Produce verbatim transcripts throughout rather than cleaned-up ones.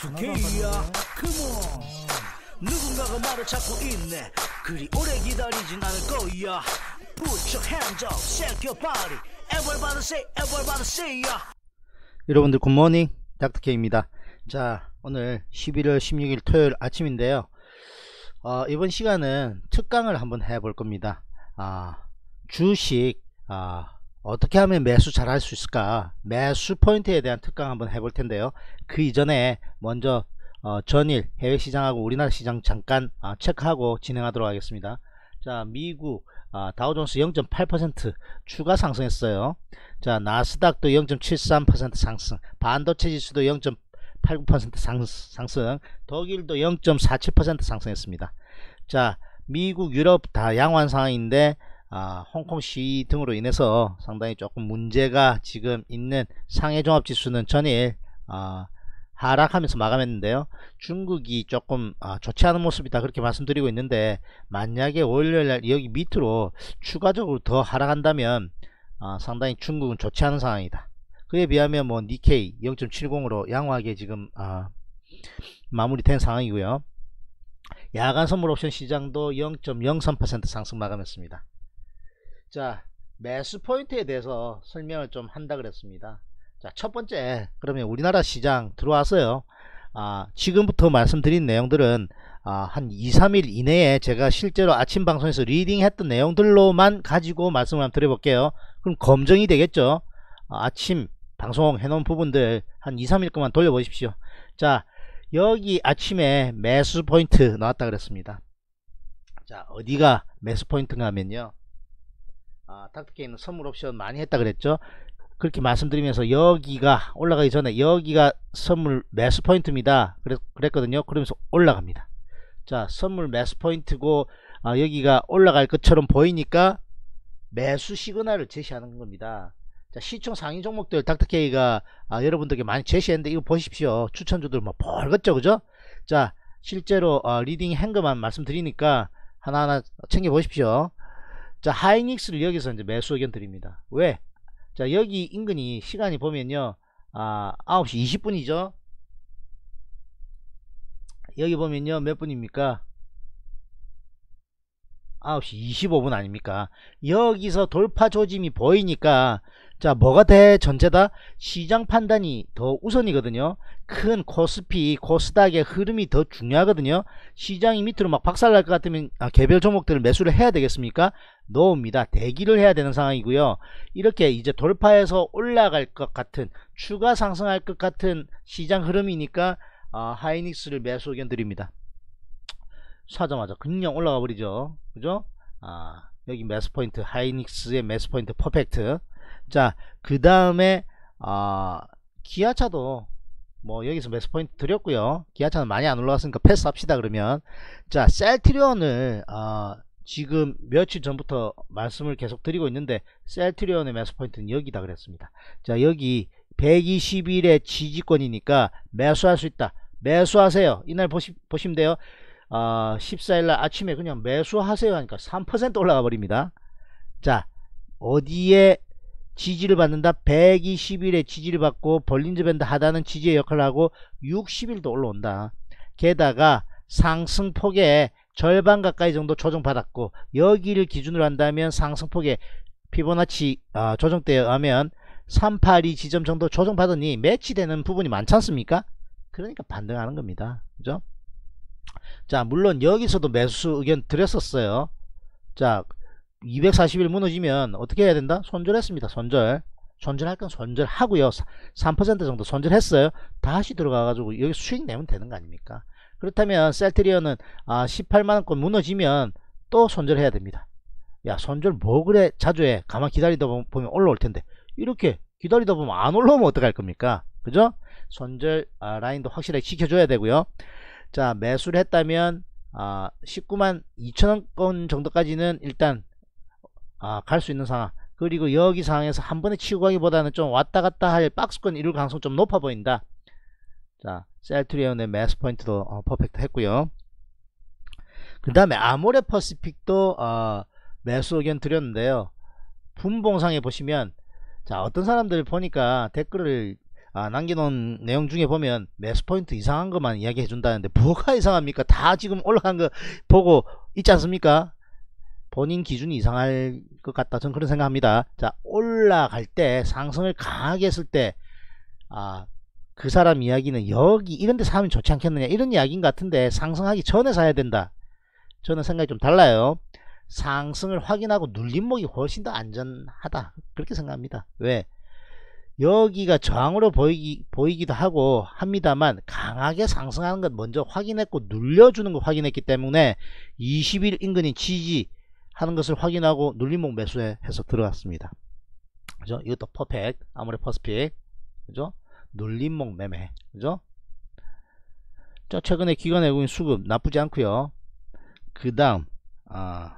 다프케이야 컴온 누군가가 말을 찾고 있네 그리 오래 기다리진 않을 거야 Put your hands up, shake your body Everybody say, everybody say yeah. 여러분들 굿모닝 닥터케이입니다. 자, 오늘 십일월 십육일 토요일 아침인데요. 어, 이번 시간은 특강을 한번 해볼 겁니다. 아, 주식 아, 어떻게 하면 매수 잘 할 수 있을까, 매수 포인트에 대한 특강 한번 해볼 텐데요. 그 이전에 먼저 어, 전일 해외 시장하고 우리나라 시장 잠깐 아, 체크하고 진행하도록 하겠습니다. 자, 미국 아, 다우존스 영 점 팔 퍼센트 추가 상승했어요. 자, 나스닥도 영 점 칠삼 퍼센트 상승, 반도체 지수도 영 점 팔구 퍼센트 상, 상승, 독일도 영 점 사칠 퍼센트 상승했습니다. 자, 미국 유럽 다 양호한 상황인데 아, 홍콩 시위 등으로 인해서 상당히 조금 문제가 지금 있는 상해 종합 지수는 전일 아, 하락하면서 마감했는데요. 중국이 조금 아, 좋지 않은 모습이다 그렇게 말씀드리고 있는데, 만약에 월요일날 여기 밑으로 추가적으로 더 하락한다면 아, 상당히 중국은 좋지 않은 상황이다. 그에 비하면 뭐 니케이 영 점 칠공으로 양호하게 지금 아, 마무리된 상황이고요. 야간 선물 옵션 시장도 영 점 영삼 퍼센트 상승 마감했습니다. 자, 매수 포인트에 대해서 설명을 좀 한다 그랬습니다. 자, 첫 번째, 그러면 우리나라 시장 들어와서요. 아, 지금부터 말씀드린 내용들은 아, 한 이, 삼 일 이내에 제가 실제로 아침 방송에서 리딩 했던 내용들로만 가지고 말씀을 한번 드려볼게요. 그럼 검증이 되겠죠. 아, 아침 방송 해놓은 부분들 한 이, 삼 일 동안 돌려보십시오. 자, 여기 아침에 매수 포인트 나왔다 그랬습니다. 자, 어디가 매수 포인트인가 하면요. 아, 닥터케이는 선물 옵션 많이 했다 그랬죠. 그렇게 말씀드리면서 여기가 올라가기 전에 여기가 선물 매수 포인트입니다 그랬, 그랬거든요. 그러면서 올라갑니다. 자, 선물 매수 포인트고 아, 여기가 올라갈 것처럼 보이니까 매수 시그널을 제시하는 겁니다. 자, 시총 상위 종목들 닥터케이가 아, 여러분들께 많이 제시했는데 이거 보십시오. 추천주들 뭐 벌겋죠, 그죠? 자, 실제로 어, 리딩 한 것만 말씀드리니까 하나하나 챙겨 보십시오. 자, 하이닉스를 여기서 이제 매수 의견 드립니다. 왜? 자, 여기 인근이 시간이 보면요, 아, 아홉 시 이십 분이죠. 여기 보면요, 몇 분입니까? 아홉 시 이십오 분 아닙니까? 여기서 돌파 조짐이 보이니까, 자, 뭐가 대전제다? 시장 판단이 더 우선이거든요. 큰 코스피, 코스닥의 흐름이 더 중요하거든요. 시장이 밑으로 막 박살날 것 같으면 아, 개별 종목들을 매수를 해야 되겠습니까? 노입니다. 대기를 해야 되는 상황이고요. 이렇게 이제 돌파해서 올라갈 것 같은, 추가 상승할 것 같은 시장 흐름이니까 아, 하이닉스를 매수 의견 드립니다. 사자마자 그냥 올라가 버리죠, 그죠? 아, 여기 매수 포인트, 하이닉스의 매수 포인트 퍼펙트. 자, 그 다음에 아, 기아차도 뭐 여기서 매수 포인트 드렸고요. 기아차는 많이 안 올라왔으니까 패스합시다. 그러면 자, 셀트리온을 아, 지금 며칠 전부터 말씀을 계속 드리고 있는데, 셀트리온의 매수 포인트는 여기다 그랬습니다. 자, 여기 백이십 일의 지지권이니까 매수할 수 있다. 매수하세요. 이날 보시, 보시면 돼요. 어, 십사 일날 아침에 그냥 매수하세요 하니까 삼 퍼센트 올라가 버립니다. 자, 어디에 지지를 받는다? 백이십 일에 지지를 받고 볼린저 밴드 하단은 지지의 역할을 하고 육십 일도 올라온다. 게다가 상승폭의 절반 가까이 정도 조정받았고, 여기를 기준으로 한다면 상승폭의 피보나치 어, 조정대에 의하면 삼백팔십이 지점 정도 조정받으니 매치되는 부분이 많지 않습니까? 그러니까 반등하는 겁니다, 그죠? 자, 물론 여기서도 매수 의견 드렸었어요. 자, 이백사십 일 무너지면 어떻게 해야 된다? 손절했습니다. 손절. 손절할 건 손절하고요. 삼 퍼센트 정도 손절했어요. 다시 들어가가지고 여기 수익 내면 되는 거 아닙니까? 그렇다면 셀트리온은 아, 십팔만원권 무너지면 또 손절해야 됩니다. 야, 손절 뭐 그래 자주 해. 가만 기다리다 보면 올라올 텐데, 이렇게 기다리다 보면 안 올라오면 어떡할 겁니까? 그죠? 손절 아, 라인도 확실하게 지켜줘야 되고요. 자, 매수를 했다면 아, 십구만 이천원권 정도까지는 일단 아, 갈 수 있는 상황. 그리고 여기 상황에서 한 번에 치고 가기보다는 좀 왔다 갔다 할 박스권 이룰 가능성 좀 높아 보인다. 자, 셀트리온의 매수 포인트도 어, 퍼펙트 했고요. 그 다음에 아모레 퍼시픽도 어, 매수 의견 드렸는데요. 분봉상에 보시면, 자, 어떤 사람들 보니까 댓글을 아, 남겨놓은 내용 중에 보면 매수 포인트 이상한 것만 이야기해 준다는데 뭐가 이상합니까? 다 지금 올라간 거 보고 있지 않습니까? 본인 기준이 이상할 것 같다, 저는 그런 생각합니다. 자, 올라갈 때 상승을 강하게 했을 때 아, 그 사람 이야기는 여기 이런데 사면 좋지 않겠느냐 이런 이야기인 것 같은데, 상승하기 전에 사야 된다, 저는 생각이 좀 달라요. 상승을 확인하고 눌림목이 훨씬 더 안전하다, 그렇게 생각합니다. 왜? 여기가 저항으로 보이기, 보이기도 하고 합니다만 강하게 상승하는 것 먼저 확인했고 눌려주는 거 확인했기 때문에 이십 일 인근인 지지하는 것을 확인하고 눌림목 매수해서 들어갔습니다. 그죠? 이것도 퍼펙트, 아무리 퍼스픽, 그죠? 눌림목 매매, 그죠? 저 최근에 기관 외국인 수급 나쁘지 않고요. 그 다음 아,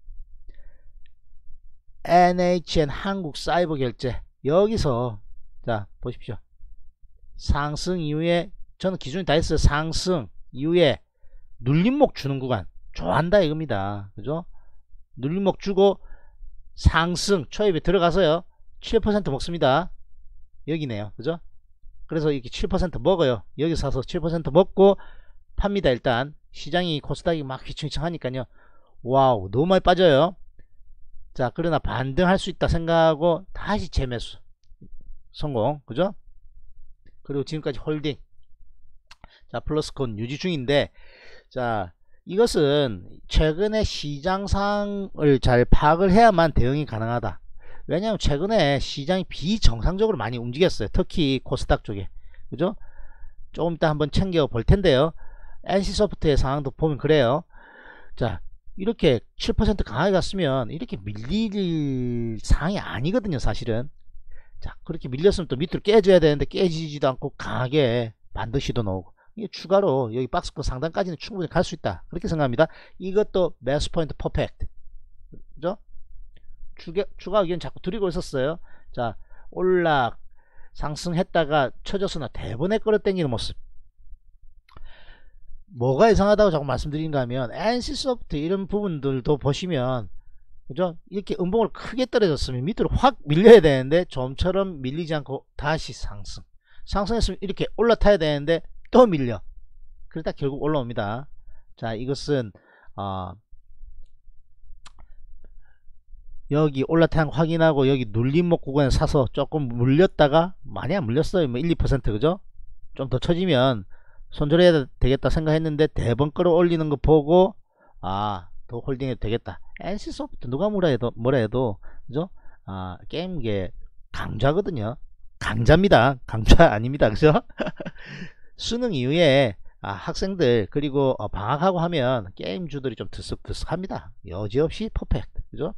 엔에이치엔 한국사이버결제, 여기서 자 보십시오. 상승 이후에 저는 기준이 다 했어요. 상승 이후에 눌림목 주는 구간 좋아한다 이겁니다. 그죠? 눌림목 주고 상승 초입에 들어가서요 칠 퍼센트 먹습니다. 여기네요. 그죠? 그래서 이렇게 칠 퍼센트 먹어요. 여기 사서 칠 퍼센트 먹고 팝니다. 일단 시장이 코스닥이 막 휘청휘청 하니까요, 와우 너무 많이 빠져요. 자, 그러나 반등할 수 있다 생각하고 다시 재매수 성공, 그죠? 그리고 지금까지 홀딩. 자, 플러스콘 유지 중인데, 자, 이것은 최근에 시장 상황을 잘 파악을 해야만 대응이 가능하다. 왜냐하면 최근에 시장이 비정상적으로 많이 움직였어요. 특히 코스닥 쪽에, 그죠? 조금 이따 한번 챙겨 볼 텐데요. 엔씨소프트의 상황도 보면 그래요. 자, 이렇게 칠 퍼센트 강하게 갔으면 이렇게 밀릴 상황이 아니거든요, 사실은. 자, 그렇게 밀렸으면 또 밑으로 깨져야 되는데 깨지지도 않고 강하게 반드시도 나오고, 이게 추가로 여기 박스권 상단까지는 충분히 갈 수 있다, 그렇게 생각합니다. 이것도 매수 포인트 퍼펙트, 그죠? 추가, 추가 의견 자꾸 드리고 있었어요. 자, 올라 상승했다가 쳐졌으나 대번에 끌어당기는 모습, 뭐가 이상하다고 자꾸 말씀드리는가 하면 엔씨소프트 이런 부분들도 보시면, 그죠? 이렇게 음봉을 크게 떨어졌으면 밑으로 확 밀려야 되는데 좀처럼 밀리지 않고 다시 상승, 상승했으면 이렇게 올라타야 되는데 또 밀려, 그러다 결국 올라옵니다. 자, 이것은 어, 여기 올라타는 거 확인하고 여기 눌림목 구간에 사서 조금 물렸다가, 많이 안 물렸어요, 뭐 일, 이 퍼센트, 그죠? 좀 더 쳐지면 손절해야 되겠다 생각했는데 대번 끌어올리는 거 보고 아, 더 홀딩해도 되겠다. 엔씨소프트 누가 뭐라 해도 뭐라 해도 그죠? 아, 게임계 강자거든요. 강자입니다. 강자 아닙니다. 그죠? 수능 이후에 아, 학생들 그리고 어, 방학하고 하면 게임주들이 좀 들썩들썩합니다. 여지없이 퍼펙트, 그죠?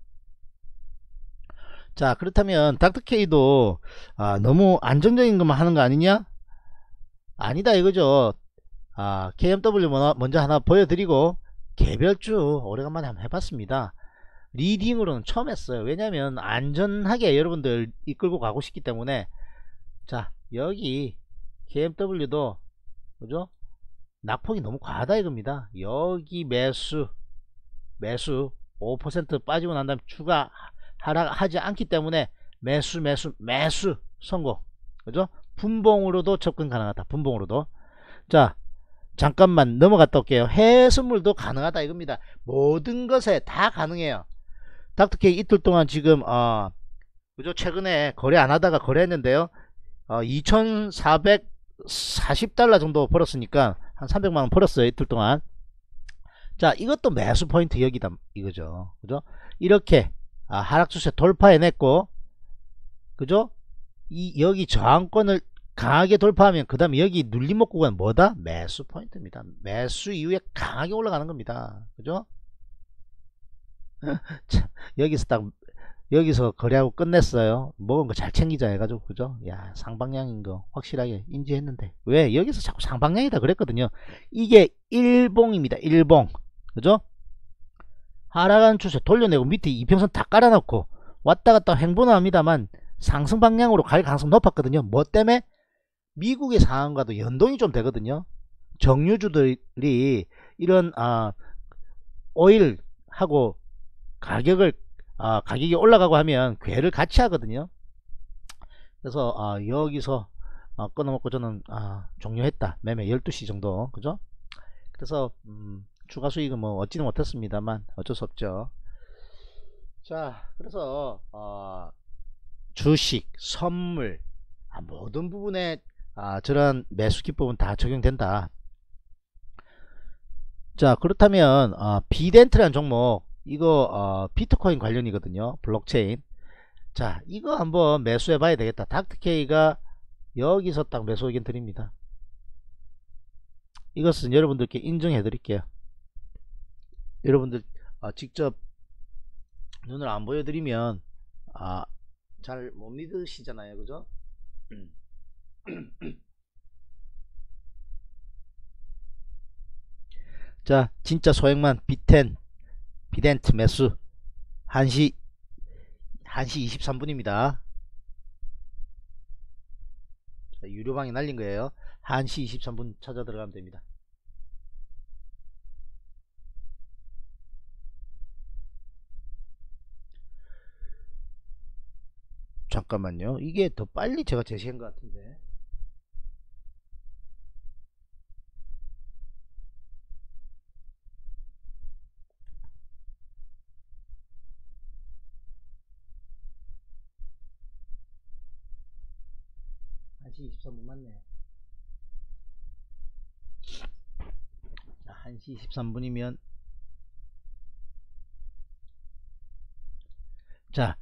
자, 그렇다면 닥터케이도 아, 너무 안정적인 것만 하는 거 아니냐? 아니다 이거죠. 아, 케이엠더블유 먼저 하나 보여드리고 개별주 오래간만에 한번 해봤습니다. 리딩으로는 처음 했어요. 왜냐면 안전하게 여러분들 이끌고 가고 싶기 때문에. 자, 여기 케이엠더블유도 그죠? 낙폭이 너무 과하다 이겁니다. 여기 매수 매수 오 퍼센트 빠지고 난 다음에 추가 하락하지 않기 때문에 매수 매수 매수 성공, 그죠? 분봉으로도 접근 가능하다. 분봉으로도. 자, 잠깐만 넘어갔다 올게요. 해외 선물도 가능하다 이겁니다. 모든 것에 다 가능해요. 닥터케이 이틀 동안 지금 어 그죠? 최근에 거래 안 하다가 거래했는데요. 어, 이천사백사십 달러 정도 벌었으니까 한 삼백만 원 벌었어요, 이틀 동안. 자, 이것도 매수 포인트 여기다 이거죠. 그죠? 이렇게 아, 하락 추세 돌파해냈고, 그죠? 이 여기 저항권을 강하게 돌파하면 그 다음에 여기 눌림목 구간 뭐다? 매수 포인트입니다. 매수 이후에 강하게 올라가는 겁니다. 그죠? 자, 여기서 딱 여기서 거래하고 끝냈어요. 먹은 거 잘 챙기자 해가지고, 그죠? 야, 상방향인 거 확실하게 인지했는데 왜 여기서 자꾸 상방향이다 그랬거든요. 이게 일봉입니다. 일봉, 그죠? 하락하는 추세 돌려내고 밑에 이평선 다 깔아놓고 왔다갔다 횡보는 합니다만 상승 방향으로 갈 가능성 높았거든요. 뭐 때문에? 미국의 상황과도 연동이 좀 되거든요. 정유주들이 이런 아, 오일하고 가격을 아, 가격이 올라가고 하면 괴를 같이 하거든요. 그래서 아, 여기서 어, 끊어먹고 저는 아, 종료했다. 매매 열두 시 정도. 그죠? 그래서 음, 추가 수익은 뭐 얻지는 못했습니다만 어쩔 수 없죠. 자, 그래서 어, 주식, 선물 아, 모든 부분에 아, 저런 매수 기법은 다 적용된다. 자, 그렇다면 어, 비덴트라는 종목 이거 어, 비트코인 관련이거든요. 블록체인. 자, 이거 한번 매수해 봐야 되겠다. 닥터케이가 여기서 딱 매수 의견 드립니다. 이것은 여러분들께 인정해 드릴게요. 여러분들 어, 직접 눈을 안 보여드리면 아, 잘 못 믿으시잖아요. 그죠? 자, 진짜 소액만 비텐 비덴트 매수 한 시 한 시 이십삼 분입니다. 유료방이 날린 거예요. 한 시 이십삼 분 찾아 들어가면 됩니다. 잠깐만요. 이게 더 빨리 제가 제시한 것 같은데. 한 시 이십삼 분 맞네요. 한 시 이십삼 분이면 자,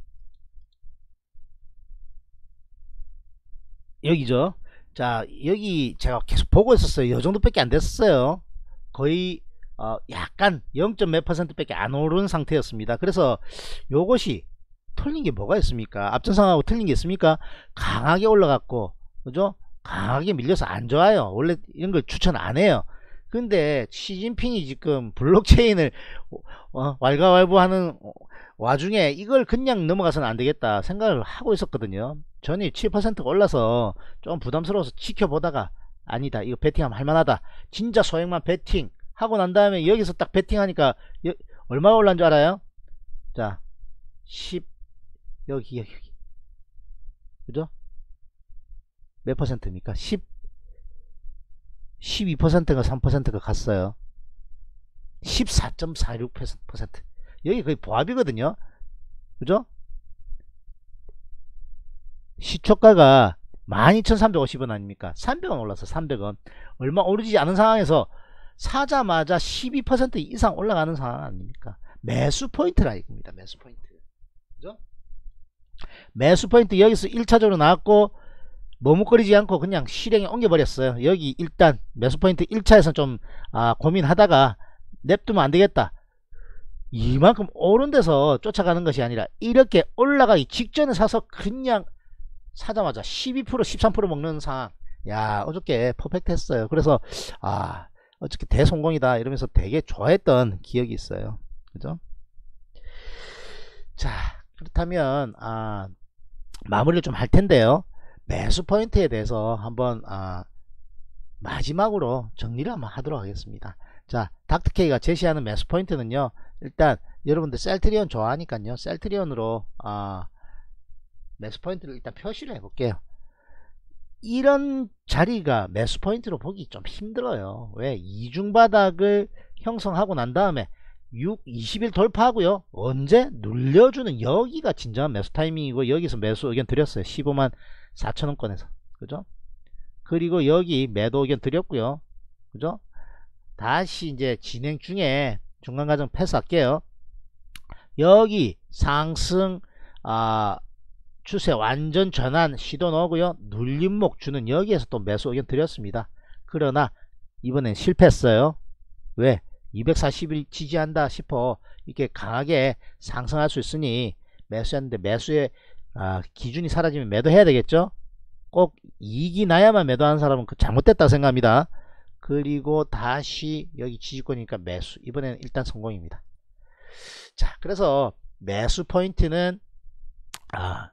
여기죠. 자, 여기 제가 계속 보고 있었어요. 이 정도밖에 안 됐어요. 거의 어, 약간 영 점 몇 퍼센트 밖에 안 오른 상태였습니다. 그래서 요것이 틀린 게 뭐가 있습니까? 앞전상하고 틀린 게 있습니까? 강하게 올라갔고, 그죠? 강하게 밀려서 안 좋아요. 원래 이런 걸 추천 안 해요. 근데 시진핑이 지금 블록체인을 어, 왈가왈부하는 와중에 이걸 그냥 넘어가서는 안 되겠다 생각을 하고 있었거든요. 전이 칠 퍼센트가 올라서 좀 부담스러워서 지켜보다가 아니다, 이거 베팅하면 할만하다, 진짜 소액만 베팅 하고 난 다음에 여기서 딱 베팅하니까 여, 얼마 올라간 줄 알아요? 자, 십 여기 여기 그죠? 몇 퍼센트입니까? 십 십이 퍼센트가 삼 퍼센트가 갔어요. 십사 점 사육 퍼센트. 여기 거의 보합이거든요. 그죠? 시초가가 만 이천삼백오십 원 아닙니까? 삼백 원 올라서 삼백 원. 얼마 오르지 않은 상황에서 사자마자 십이 퍼센트 이상 올라가는 상황 아닙니까? 매수 포인트라 이겁니다. 매수 포인트. 그죠? 매수 포인트 여기서 일 차적으로 나왔고 머뭇거리지 않고 그냥 실행에 옮겨버렸어요. 여기 일단 매수 포인트 일 차에서 좀 아, 고민하다가 냅두면 안되겠다, 이만큼 오른 데서 쫓아가는 것이 아니라 이렇게 올라가기 직전에 사서 그냥 사자마자 십이 퍼센트 십삼 퍼센트 먹는 상황. 야, 어저께 퍼펙트 했어요. 그래서 아, 어저께 대성공이다 이러면서 되게 좋아했던 기억이 있어요. 그죠? 자, 그렇다면 아, 마무리를 좀 할 텐데요. 매수 포인트에 대해서 한번 아, 마지막으로 정리를 한번 하도록 하겠습니다. 자, 닥터케이가 제시하는 매수 포인트는요, 일단 여러분들 셀트리온 좋아하니까요, 셀트리온으로 아, 매수 포인트를 일단 표시를 해 볼게요. 이런 자리가 매수 포인트로 보기 좀 힘들어요. 왜? 이중바닥을 형성하고 난 다음에 육, 이십 일 돌파하고요, 언제 눌려주는 여기가 진정한 매수 타이밍이고, 여기서 매수 의견 드렸어요. 십오만 사천 원권에서. 그죠? 그리고 여기 매도 의견 드렸고요. 그죠? 다시 이제 진행 중에 중간 과정 패스할게요. 여기 상승 아, 추세 완전 전환 시도 넣고요, 눌림목 주는 여기에서 또 매수 의견 드렸습니다. 그러나 이번엔 실패했어요. 왜? 이백사십 일 지지한다 싶어 이렇게 강하게 상승할 수 있으니 매수했는데, 매수의 아, 기준이 사라지면 매도해야 되겠죠. 꼭 이익이 나야만 매도하는 사람은 그 잘못됐다고 생각합니다. 그리고 다시 여기 지지권이니까 매수. 이번에는 일단 성공입니다. 자, 그래서 매수 포인트는 아,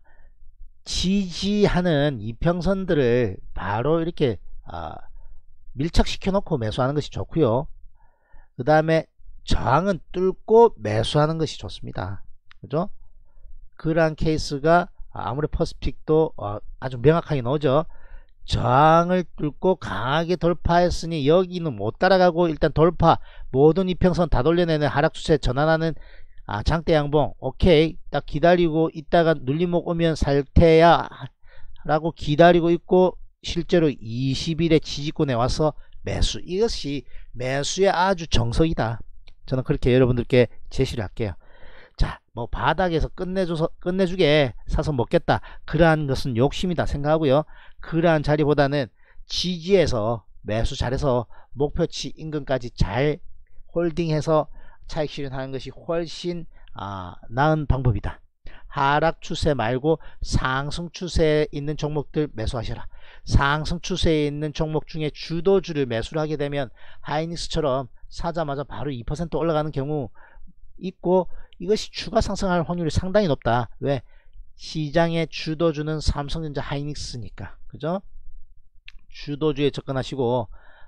지지하는 이평선들을 바로 이렇게 아, 밀착시켜 놓고 매수하는 것이 좋고요. 그 다음에 저항은 뚫고 매수하는 것이 좋습니다. 그죠? 그러한 케이스가 아무리 퍼스픽도 어, 아주 명확하게 나오죠. 저항을 뚫고 강하게 돌파했으니 여기는 못 따라가고 일단 돌파, 모든 이평선 다 돌려내는 하락 추세 전환하는 아 장대 양봉. 오케이, 딱 기다리고 있다가 눌림목 오면 살테야 라고 기다리고 있고, 실제로 이십 일에 지지권에 와서 매수. 이것이 매수의 아주 정석이다. 저는 그렇게 여러분들께 제시를 할게요. 자, 뭐 바닥에서 끝내줘서 끝내주게 사서 먹겠다, 그러한 것은 욕심이다 생각하고요. 그러한 자리보다는 지지에서 매수 잘해서 목표치 인근까지 잘 홀딩해서 차익 실현하는 것이 훨씬 아, 나은 방법이다. 하락 추세 말고 상승 추세에 있는 종목들 매수하셔라. 상승 추세에 있는 종목 중에 주도주를 매수를 하게 되면 하이닉스처럼 사자마자 바로 이 퍼센트 올라가는 경우 있고, 이것이 추가 상승할 확률이 상당히 높다. 왜? 시장의 주도주는 삼성전자, 하이닉스니까. 그죠? 주도주에 접근하시고,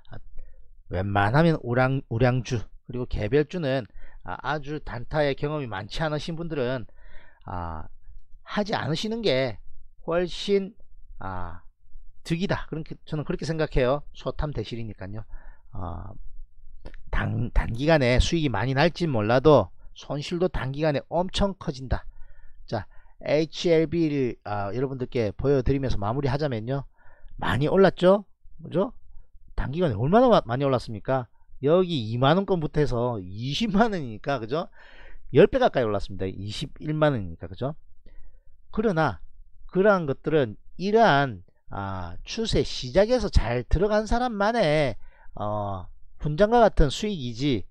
웬만하면 우량, 우량주 그리고 개별주는 아주 단타의 경험이 많지 않으신 분들은 아, 하지 않으시는 게 훨씬 아, 득이다. 그렇게 저는 그렇게 생각해요. 소탐 대실이니까요. 어, 단, 단기간에 수익이 많이 날진 몰라도 손실도 단기간에 엄청 커진다. 자, 에이치엘비를 아, 여러분들께 보여드리면서 마무리 하자면요, 많이 올랐죠? 그죠? 단기간에 얼마나 많이 올랐습니까? 여기 이만원권부터 해서 이십만원이니까, 그죠? 십 배 가까이 올랐습니다. 이십일만원이니까, 그죠? 그러나 그러한 것들은 이러한 아, 추세 시작에서 잘 들어간 사람만의 어, 훈장과 같은 수익이지,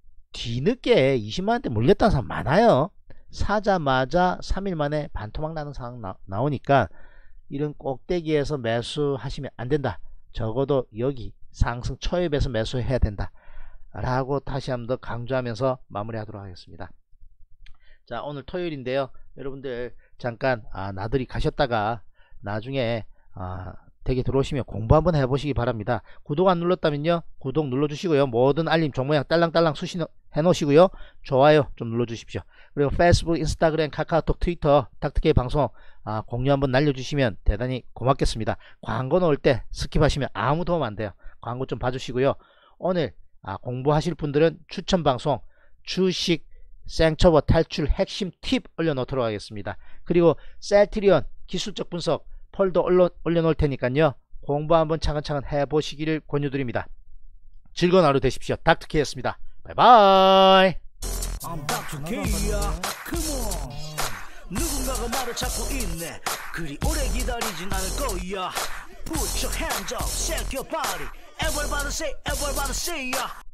뒤늦게 이십만원대 몰렸다는 사람 많아요. 사자마자 삼 일 만에 반토막 나는 상황 나, 나오니까 이런 꼭대기에서 매수하시면 안된다. 적어도 여기 상승 초입에서 매수해야 된다 라고 다시 한번 더 강조하면서 마무리하도록 하겠습니다. 자, 오늘 토요일인데요, 여러분들 잠깐 아, 나들이 가셨다가 나중에 아, 댁에 들어오시면 공부 한번 해보시기 바랍니다. 구독 안 눌렀다면요, 구독 눌러주시고요. 모든 알림 종모양 딸랑딸랑 수신 해놓으시고요. 좋아요 좀 눌러주십시오. 그리고 페이스북, 인스타그램, 카카오톡, 트위터 닥터케이 방송 아, 공유 한번 날려주시면 대단히 고맙겠습니다. 광고 넣을 때 스킵하시면 아무 도움 안 돼요. 광고 좀 봐주시고요. 오늘 아, 공부하실 분들은 추천 방송 주식 생초보 탈출 핵심 팁 올려놓도록 하겠습니다. 그리고 셀트리온 기술적 분석 폴더 올려, 올려놓을 테니까요, 공부 한번 차근차근 해보시기를 권유드립니다. 즐거운 하루 되십시오. 닥터케이였습니다. 바이바이. I'm 닥터케이야. Come on. 누군가가 말을 찾고 있네. 그리 오래 기다리진 않을 거야. Put your hands up, shake your body. Everybody say, everybody say, yeah.